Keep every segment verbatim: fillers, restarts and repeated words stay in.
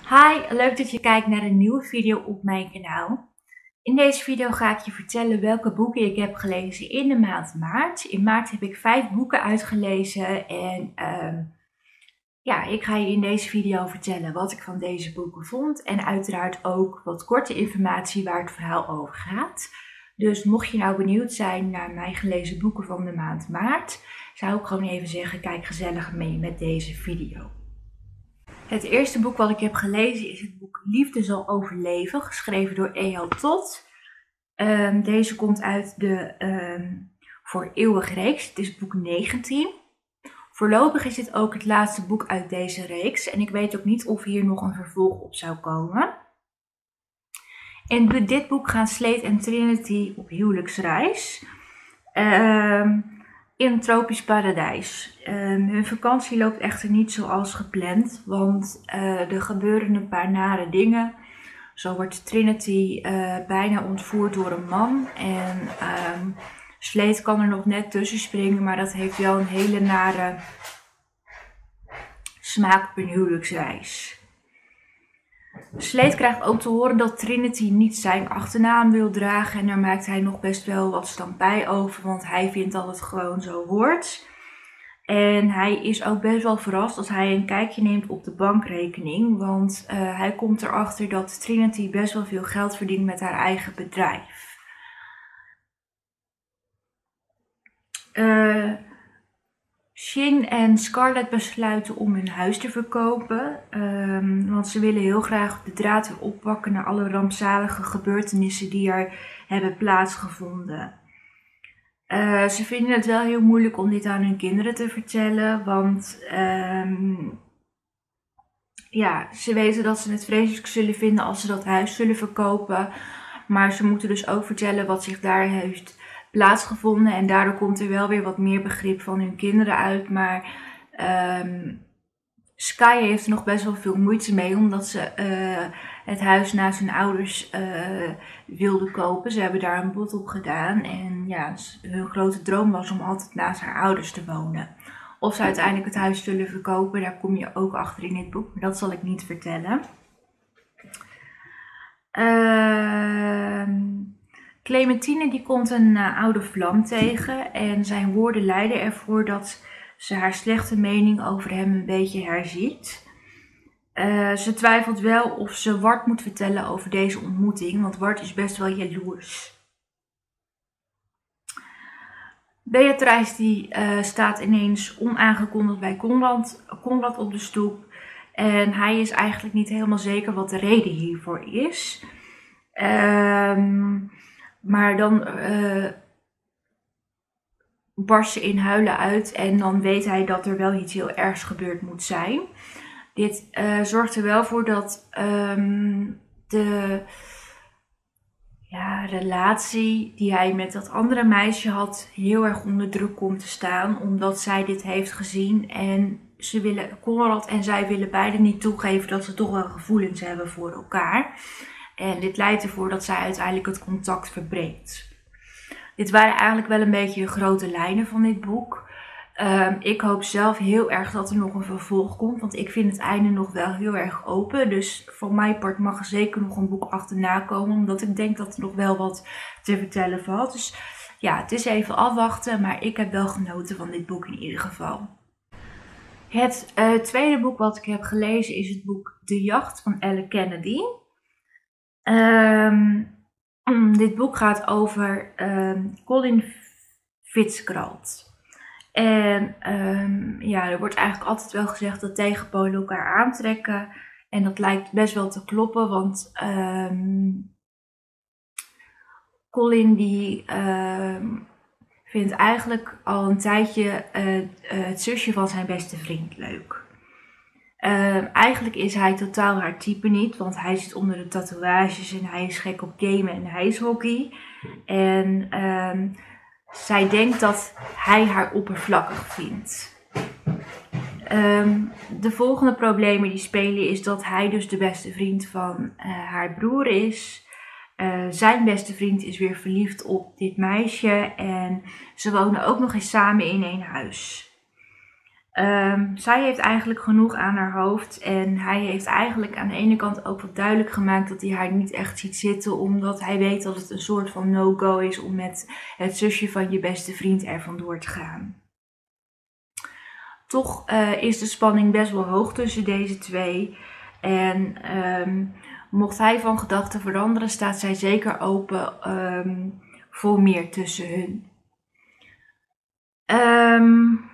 Hi, leuk dat je kijkt naar een nieuwe video op mijn kanaal. In deze video ga ik je vertellen welke boeken ik heb gelezen in de maand maart. In maart heb ik vijf boeken uitgelezen en um, ja, ik ga je in deze video vertellen wat ik van deze boeken vond. En uiteraard ook wat korte informatie waar het verhaal over gaat. Dus mocht je nou benieuwd zijn naar mijn gelezen boeken van de maand maart, zou ik gewoon even zeggen, kijk gezellig mee met deze video. Het eerste boek wat ik heb gelezen is het boek Liefde zal overleven, geschreven door E L Toth. Um, deze komt uit de um, Voor Eeuwig reeks. Het is boek negentien. Voorlopig is dit ook het laatste boek uit deze reeks. En ik weet ook niet of hier nog een vervolg op zou komen. In dit boek gaan Slade en Trinity op huwelijksreis. Um, in een tropisch paradijs. Um, hun vakantie loopt echter niet zoals gepland, want uh, er gebeuren een paar nare dingen. Zo wordt Trinity uh, bijna ontvoerd door een man en um, Slade kan er nog net tussen springen, maar dat heeft wel een hele nare smaak op een huwelijksreis. Slade krijgt ook te horen dat Trinity niet zijn achternaam wil dragen en daar maakt hij nog best wel wat stampij over, want hij vindt dat het gewoon zo hoort. En hij is ook best wel verrast als hij een kijkje neemt op de bankrekening, want uh, hij komt erachter dat Trinity best wel veel geld verdient met haar eigen bedrijf. Uh, Shin en Scarlett besluiten om hun huis te verkopen, um, want ze willen heel graag de draad weer oppakken naar alle rampzalige gebeurtenissen die er hebben plaatsgevonden. Uh, ze vinden het wel heel moeilijk om dit aan hun kinderen te vertellen, want um, ja, ze weten dat ze het vreselijk zullen vinden als ze dat huis zullen verkopen, maar ze moeten dus ook vertellen wat zich daar heeft plaatsgevonden en daardoor komt er wel weer wat meer begrip van hun kinderen uit, maar um, Sky heeft er nog best wel veel moeite mee omdat ze uh, het huis naast hun ouders uh, wilden kopen. Ze hebben daar een bod op gedaan en ja, hun grote droom was om altijd naast haar ouders te wonen. Of ze uiteindelijk het huis zullen verkopen, daar kom je ook achter in dit boek, maar dat zal ik niet vertellen. Uh, Clementine die komt een uh, oude vlam tegen en zijn woorden leiden ervoor dat ze haar slechte mening over hem een beetje herziet. Uh, ze twijfelt wel of ze Ward moet vertellen over deze ontmoeting, want Ward is best wel jaloers. Beatrice die uh, staat ineens onaangekondigd bij Conrad, Conrad op de stoep en hij is eigenlijk niet helemaal zeker wat de reden hiervoor is. Um, maar dan uh, barst ze in huilen uit en dan weet hij dat er wel iets heel ergs gebeurd moet zijn. Dit uh, zorgt er wel voor dat um, de ja, relatie die hij met dat andere meisje had heel erg onder druk komt te staan. Omdat zij dit heeft gezien en ze willen, Conrad en zij willen beide niet toegeven dat ze toch wel gevoelens hebben voor elkaar. En dit leidt ervoor dat zij uiteindelijk het contact verbreekt. Dit waren eigenlijk wel een beetje de grote lijnen van dit boek. Um, ik hoop zelf heel erg dat er nog een vervolg komt, want ik vind het einde nog wel heel erg open. Dus voor mijn part mag er zeker nog een boek achterna komen, omdat ik denk dat er nog wel wat te vertellen valt. Dus ja, het is even afwachten, maar ik heb wel genoten van dit boek in ieder geval. Het uh, tweede boek wat ik heb gelezen is het boek De Jacht van Elle Kennedy. Um, dit boek gaat over um, Colin Fitzgerald. En um, ja, er wordt eigenlijk altijd wel gezegd dat tegenpolen elkaar aantrekken. En dat lijkt best wel te kloppen, want um, Colin die um, vindt eigenlijk al een tijdje uh, uh, het zusje van zijn beste vriend leuk. Uh, eigenlijk is hij totaal haar type niet, want hij zit onder de tatoeages en hij is gek op gamen en ijshockey. En uh, zij denkt dat hij haar oppervlakkig vindt. Um, de volgende problemen die spelen is dat hij dus de beste vriend van uh, haar broer is. Uh, zijn beste vriend is weer verliefd op dit meisje en ze wonen ook nog eens samen in één huis. Um, zij heeft eigenlijk genoeg aan haar hoofd en hij heeft eigenlijk aan de ene kant ook wat duidelijk gemaakt dat hij haar niet echt ziet zitten, omdat hij weet dat het een soort van no-go is om met het zusje van je beste vriend er vandoor te gaan. Toch uh, is de spanning best wel hoog tussen deze twee en um, mocht hij van gedachten veranderen, staat zij zeker open um, voor meer tussen hun. Um,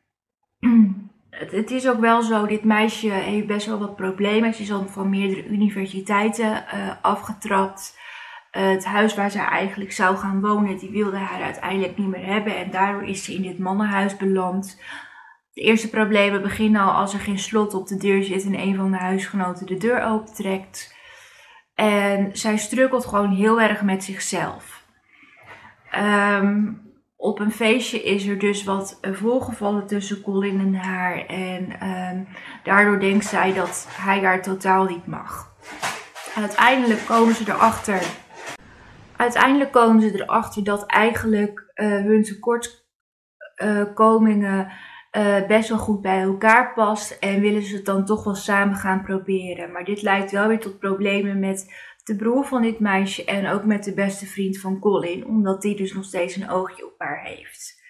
Het is ook wel zo, dit meisje heeft best wel wat problemen. Ze is al van meerdere universiteiten uh, afgetrapt. Uh, het huis waar ze eigenlijk zou gaan wonen, die wilde haar uiteindelijk niet meer hebben. En daardoor is ze in dit mannenhuis beland. De eerste problemen beginnen al als er geen slot op de deur zit en een van de huisgenoten de deur opentrekt. En zij struggelt gewoon heel erg met zichzelf. Um, Op een feestje is er dus wat voorgevallen tussen Colin en haar. En um, daardoor denkt zij dat hij haar totaal niet mag. Uiteindelijk komen ze erachter. Uiteindelijk komen ze erachter dat eigenlijk uh, hun tekortkomingen uh, best wel goed bij elkaar past. En willen ze het dan toch wel samen gaan proberen. Maar dit leidt wel weer tot problemen met de broer van dit meisje en ook met de beste vriend van Colin, omdat die dus nog steeds een oogje op haar heeft.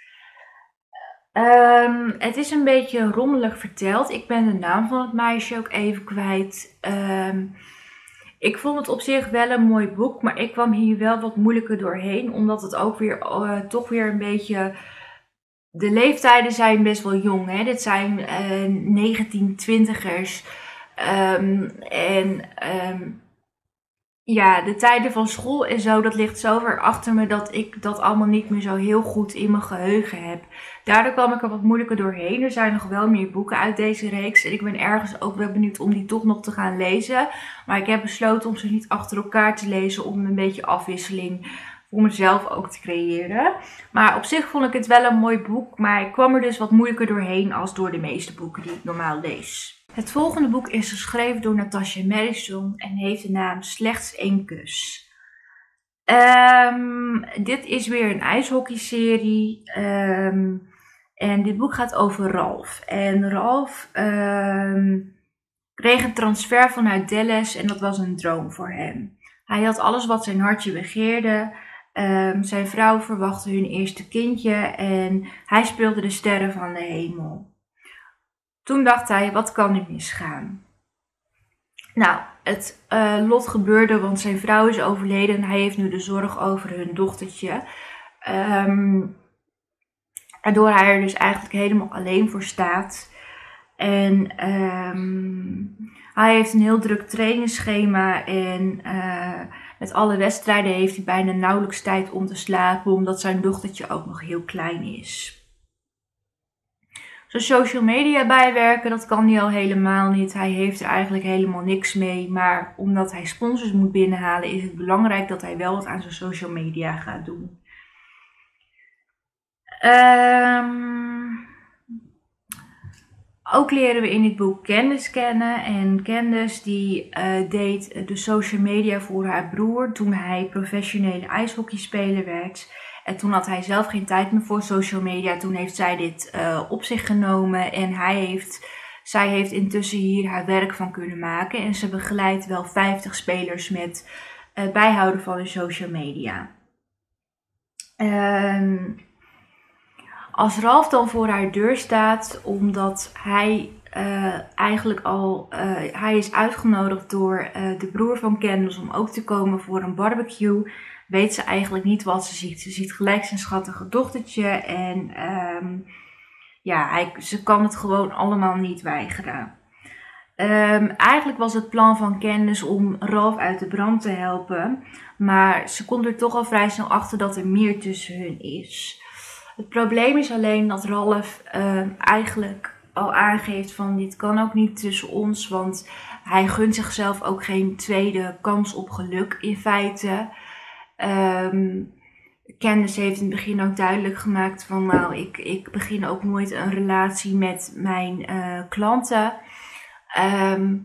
Um, het is een beetje rommelig verteld. Ik ben de naam van het meisje ook even kwijt. Um, ik vond het op zich wel een mooi boek, maar ik kwam hier wel wat moeilijker doorheen, omdat het ook weer uh, toch weer een beetje... De leeftijden zijn best wel jong, hè? Dit zijn uh, negentien twintigers. Um, en... Um, Ja, de tijden van school en zo, dat ligt zo ver achter me dat ik dat allemaal niet meer zo heel goed in mijn geheugen heb. Daardoor kwam ik er wat moeilijker doorheen. Er zijn nog wel meer boeken uit deze reeks en ik ben ergens ook wel benieuwd om die toch nog te gaan lezen. Maar ik heb besloten om ze niet achter elkaar te lezen om een beetje afwisseling voor mezelf ook te creëren. Maar op zich vond ik het wel een mooi boek, maar ik kwam er dus wat moeilijker doorheen als door de meeste boeken die ik normaal lees. Het volgende boek is geschreven door Natasha Madison en heeft de naam Slechts één kus. Um, dit is weer een ijshockeyserie. Um, en dit boek gaat over Ralph. En Ralph um, kreeg een transfer vanuit Dallas en dat was een droom voor hem. Hij had alles wat zijn hartje begeerde. Um, zijn vrouw verwachtte hun eerste kindje en hij speelde de sterren van de hemel. Toen dacht hij, wat kan er misgaan? Nou, het uh, lot gebeurde, want zijn vrouw is overleden en hij heeft nu de zorg over hun dochtertje. Um, waardoor hij er dus eigenlijk helemaal alleen voor staat. En um, hij heeft een heel druk trainingsschema en uh, met alle wedstrijden heeft hij bijna nauwelijks tijd om te slapen, omdat zijn dochtertje ook nog heel klein is. Zo social media bijwerken, dat kan hij al helemaal niet. Hij heeft er eigenlijk helemaal niks mee. Maar omdat hij sponsors moet binnenhalen, is het belangrijk dat hij wel wat aan zijn social media gaat doen. Um, ook leren we in dit boek Candace kennen. En Candace die uh, deed de social media voor haar broer toen hij professionele ijshockeyspeler werd. En toen had hij zelf geen tijd meer voor social media. Toen heeft zij dit uh, op zich genomen. En hij heeft, zij heeft intussen hier haar werk van kunnen maken. En ze begeleidt wel vijftig spelers met uh, bijhouden van hun social media. Um, als Ralph dan voor haar deur staat, omdat hij uh, eigenlijk al, uh, hij is uitgenodigd door uh, de broer van Candace om ook te komen voor een barbecue, weet ze eigenlijk niet wat ze ziet. Ze ziet gelijk zijn schattige dochtertje en um, ja, hij, ze kan het gewoon allemaal niet weigeren. Um, eigenlijk was het plan van Candace om Ralph uit de brand te helpen, maar ze komt er toch al vrij snel achter dat er meer tussen hun is. Het probleem is alleen dat Ralph uh, eigenlijk al aangeeft van dit kan ook niet tussen ons, want hij gunt zichzelf ook geen tweede kans op geluk in feite. Um, Candace heeft in het begin ook duidelijk gemaakt van nou, ik, ik begin ook nooit een relatie met mijn uh, klanten. Um,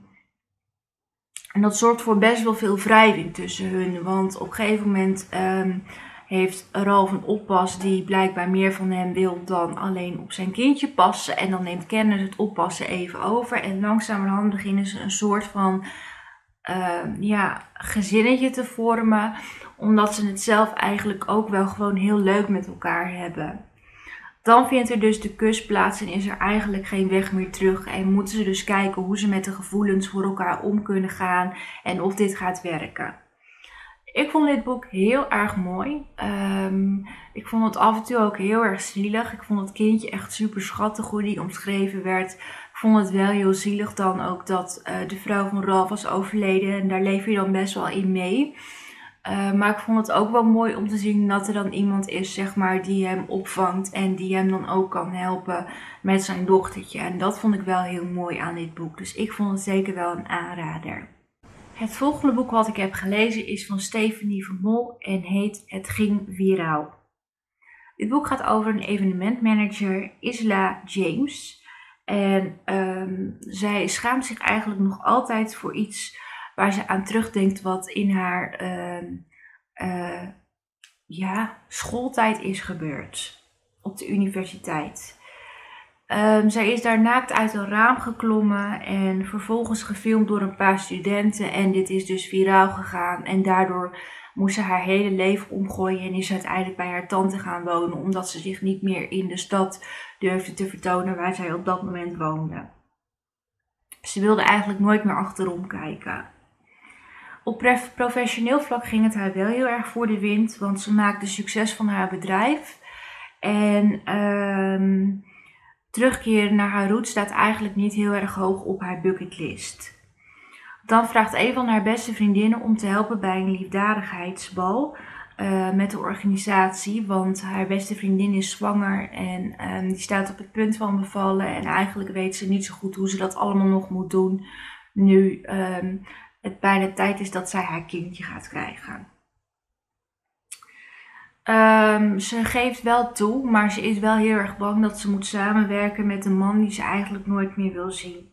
en dat zorgt voor best wel veel wrijving tussen hun, want op een gegeven moment um, heeft Ralf een oppas die blijkbaar meer van hem wil dan alleen op zijn kindje passen. En dan neemt Candace het oppassen even over. En langzamerhand beginnen ze een soort van uh, ja, gezinnetje te vormen. Omdat ze het zelf eigenlijk ook wel gewoon heel leuk met elkaar hebben. Dan vindt er dus de kus plaats en is er eigenlijk geen weg meer terug. En moeten ze dus kijken hoe ze met de gevoelens voor elkaar om kunnen gaan en of dit gaat werken. Ik vond dit boek heel erg mooi. Um, ik vond het af en toe ook heel erg zielig. Ik vond het kindje echt super schattig hoe die omschreven werd. Ik vond het wel heel zielig dan ook dat uh, de vrouw van Ralf was overleden. En daar leef je dan best wel in mee. Uh, maar ik vond het ook wel mooi om te zien dat er dan iemand is, zeg maar, die hem opvangt. En die hem dan ook kan helpen met zijn dochtertje. En dat vond ik wel heel mooi aan dit boek. Dus ik vond het zeker wel een aanrader. Het volgende boek wat ik heb gelezen is van Stephanie van Mol en heet Het ging viraal. Dit boek gaat over een evenementmanager, Isla James. En um, zij schaamt zich eigenlijk nog altijd voor iets waar ze aan terugdenkt wat in haar uh, uh, ja, schooltijd is gebeurd op de universiteit. Um, zij is daar naakt uit een raam geklommen en vervolgens gefilmd door een paar studenten. En dit is dus viraal gegaan en daardoor moest ze haar hele leven omgooien en is ze uiteindelijk bij haar tante gaan wonen. Omdat ze zich niet meer in de stad durfde te vertonen waar zij op dat moment woonde. Ze wilde eigenlijk nooit meer achterom kijken. Op professioneel vlak ging het haar wel heel erg voor de wind, want ze maakte succes van haar bedrijf. En um, terugkeren naar haar roots staat eigenlijk niet heel erg hoog op haar bucketlist. Dan vraagt een van haar beste vriendinnen om te helpen bij een liefdadigheidsbal uh, met de organisatie. Want haar beste vriendin is zwanger en um, die staat op het punt van bevallen. En eigenlijk weet ze niet zo goed hoe ze dat allemaal nog moet doen nu um, het bijna tijd is dat zij haar kindje gaat krijgen. Um, ze geeft wel toe, maar ze is wel heel erg bang dat ze moet samenwerken met een man die ze eigenlijk nooit meer wil zien.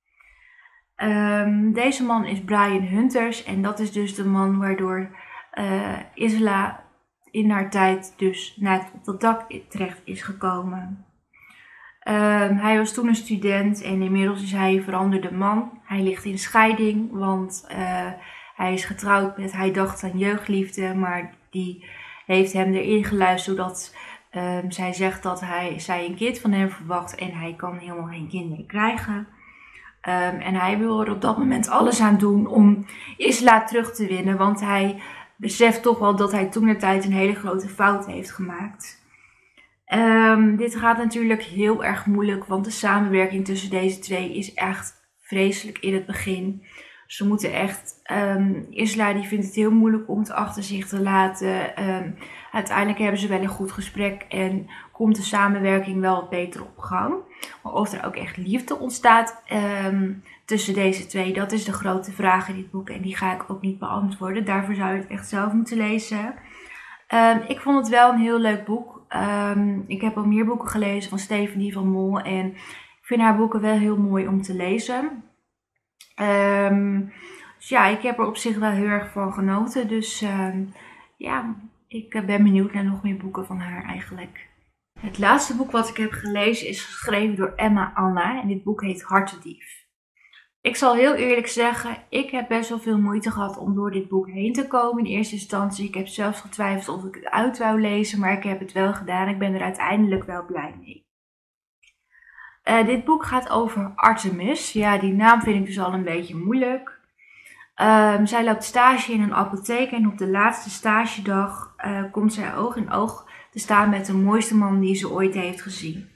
Um, deze man is Brian Hunters en dat is dus de man waardoor uh, Isla in haar tijd dus naakt op dat dak terecht is gekomen. Um, hij was toen een student en inmiddels is hij een veranderde man. Hij ligt in scheiding, want uh, hij is getrouwd met, hij dacht aan jeugdliefde, maar die heeft hem erin geluisterd zodat um, zij zegt dat hij, zij een kind van hem verwacht en hij kan helemaal geen kinderen krijgen. Um, en hij wil er op dat moment alles aan doen om Isla terug te winnen, want hij beseft toch wel dat hij toentertijd een hele grote fout heeft gemaakt. Um, dit gaat natuurlijk heel erg moeilijk, want de samenwerking tussen deze twee is echt vreselijk in het begin. Ze moeten echt, um, Isla die vindt het heel moeilijk om het achter zich te laten. Um, uiteindelijk hebben ze wel een goed gesprek en komt de samenwerking wel wat beter op gang. Maar of er ook echt liefde ontstaat um, tussen deze twee, dat is de grote vraag in dit boek. En die ga ik ook niet beantwoorden. Daarvoor zou je het echt zelf moeten lezen. Um, ik vond het wel een heel leuk boek. Um, ik heb al meer boeken gelezen van Stephanie van Mol. En ik vind haar boeken wel heel mooi om te lezen. Um, dus ja, ik heb er op zich wel heel erg van genoten. Dus um, ja, ik ben benieuwd naar nog meer boeken van haar eigenlijk. Het laatste boek wat ik heb gelezen is geschreven door Emma Anna. En dit boek heet Hartendief. Ik zal heel eerlijk zeggen, ik heb best wel veel moeite gehad om door dit boek heen te komen in eerste instantie. Ik heb zelfs getwijfeld of ik het uit wou lezen, maar ik heb het wel gedaan. Ik ben er uiteindelijk wel blij mee. Uh, dit boek gaat over Artemis. Ja, die naam vind ik dus al een beetje moeilijk. Um, zij loopt stage in een apotheek en op de laatste stagedag uh, komt zij oog in oog te staan met de mooiste man die ze ooit heeft gezien.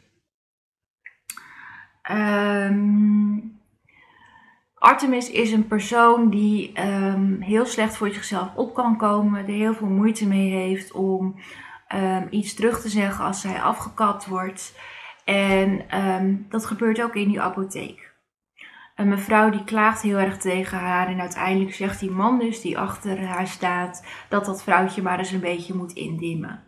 Um, Artemis is een persoon die um, heel slecht voor zichzelf op kan komen, er heel veel moeite mee heeft om um, iets terug te zeggen als zij afgekapt wordt. En um, dat gebeurt ook in die apotheek. Een mevrouw die klaagt heel erg tegen haar en uiteindelijk zegt die man dus die achter haar staat dat dat vrouwtje maar eens een beetje moet indimmen.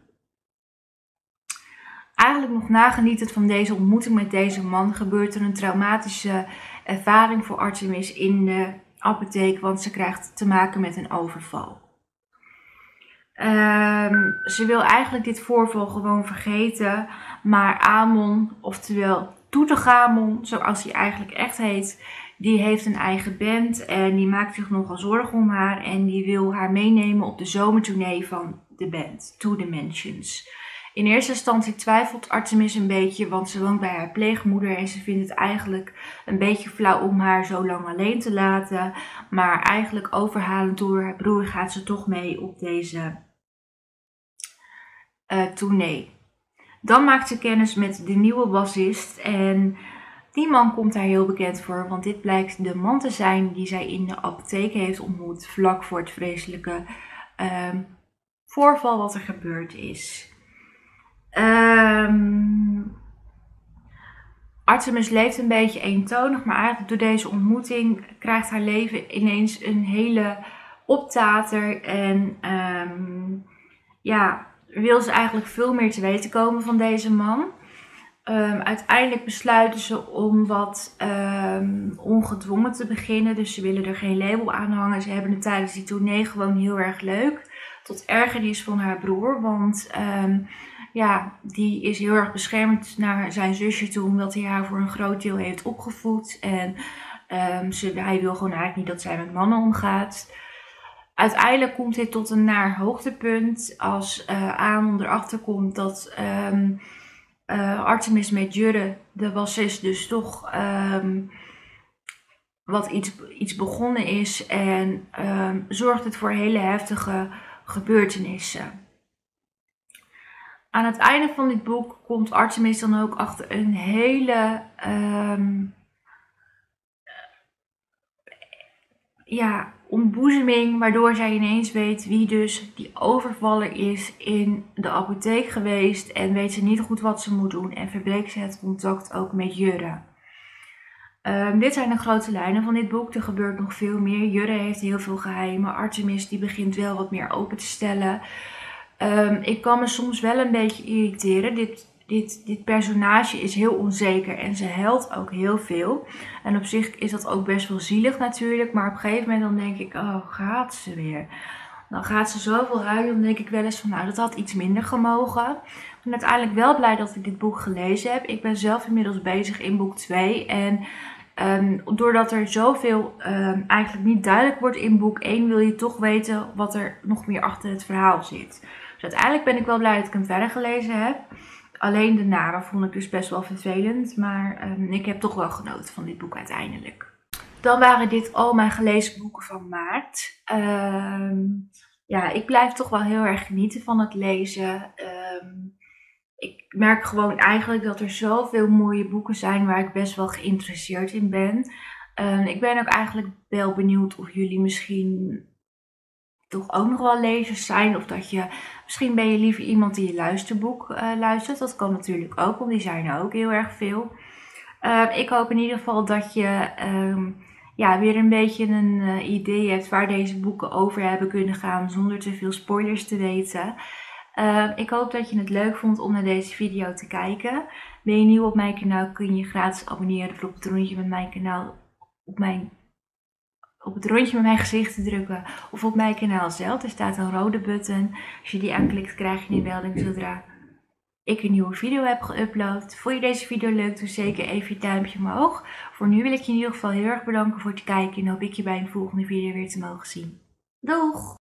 Eigenlijk nog nagenietend van deze ontmoeting met deze man gebeurt er een traumatische ervaring voor Artemis in de apotheek, want ze krijgt te maken met een overval. Um, ze wil eigenlijk dit voorval gewoon vergeten. Maar Amon, oftewel Toetegamon, zoals hij eigenlijk echt heet, die heeft een eigen band en die maakt zich nogal zorgen om haar. En die wil haar meenemen op de zomertournee van de band, Two Dimensions. In eerste instantie twijfelt Artemis een beetje, want ze woont bij haar pleegmoeder en ze vindt het eigenlijk een beetje flauw om haar zo lang alleen te laten. Maar eigenlijk overhalend door haar broer gaat ze toch mee op deze uh, tournee. Dan maakt ze kennis met de nieuwe bassist en die man komt daar heel bekend voor, want dit blijkt de man te zijn die zij in de apotheek heeft ontmoet vlak voor het vreselijke uh, voorval wat er gebeurd is. Um, Artemis leeft een beetje eentonig, maar eigenlijk door deze ontmoeting krijgt haar leven ineens een hele optater en um, ja, wil ze eigenlijk veel meer te weten komen van deze man. Um, uiteindelijk besluiten ze om wat um, ongedwongen te beginnen, dus ze willen er geen label aan hangen. Ze hebben het tijdens die tournee gewoon heel erg leuk, tot ergernis van haar broer, want um, ja, die is heel erg beschermend naar zijn zusje toe, omdat hij haar voor een groot deel heeft opgevoed. En um, ze, hij wil gewoon eigenlijk niet dat zij met mannen omgaat. Uiteindelijk komt dit tot een naar hoogtepunt als uh, Amon erachter komt dat um, uh, Artemis met Jurre, de bassist, dus toch um, wat iets, iets begonnen is. En um, zorgt het voor hele heftige gebeurtenissen. Aan het einde van dit boek komt Artemis dan ook achter een hele um, ja, ontboezeming, waardoor zij ineens weet wie dus die overvaller is in de apotheek geweest en weet ze niet goed wat ze moet doen en verbreekt ze het contact ook met Jurre. Um, dit zijn de grote lijnen van dit boek. Er gebeurt nog veel meer. Jurre heeft heel veel geheimen. Artemis die begint wel wat meer open te stellen. Um, ik kan me soms wel een beetje irriteren. Dit, dit, dit personage is heel onzeker en ze huilt ook heel veel. En op zich is dat ook best wel zielig natuurlijk. Maar op een gegeven moment dan denk ik, oh, gaat ze weer. Dan gaat ze zoveel huilen, dan denk ik wel eens van, nou, dat had iets minder gemogen. Ik ben uiteindelijk wel blij dat ik dit boek gelezen heb. Ik ben zelf inmiddels bezig in boek twee. En um, doordat er zoveel um, eigenlijk niet duidelijk wordt in boek één, wil je toch weten wat er nog meer achter het verhaal zit. Dus uiteindelijk ben ik wel blij dat ik hem verder gelezen heb. Alleen de namen vond ik dus best wel vervelend. Maar um, ik heb toch wel genoten van dit boek uiteindelijk. Dan waren dit al mijn gelezen boeken van maart. Um, ja, ik blijf toch wel heel erg genieten van het lezen. Um, ik merk gewoon eigenlijk dat er zoveel mooie boeken zijn waar ik best wel geïnteresseerd in ben. Um, ik ben ook eigenlijk wel benieuwd of jullie misschien toch ook nog wel lezers zijn. Of dat je, misschien ben je liever iemand die je luisterboek uh, luistert. Dat kan natuurlijk ook, want die zijn er ook heel erg veel. Uh, ik hoop in ieder geval dat je um, ja, weer een beetje een uh, idee hebt waar deze boeken over hebben kunnen gaan zonder te veel spoilers te weten. Uh, ik hoop dat je het leuk vond om naar deze video te kijken. Ben je nieuw op mijn kanaal, kun je je gratis abonneren door op het rondje met mijn kanaal op, mijn, op het rondje met mijn gezicht te drukken of op mijn kanaal zelf. Er staat een rode button. Als je die aanklikt krijg je een melding zodra ik een nieuwe video heb geüpload. Vond je deze video leuk? Doe zeker even je duimpje omhoog. Voor nu wil ik je in ieder geval heel erg bedanken voor het kijken en hoop ik je bij een volgende video weer te mogen zien. Doeg!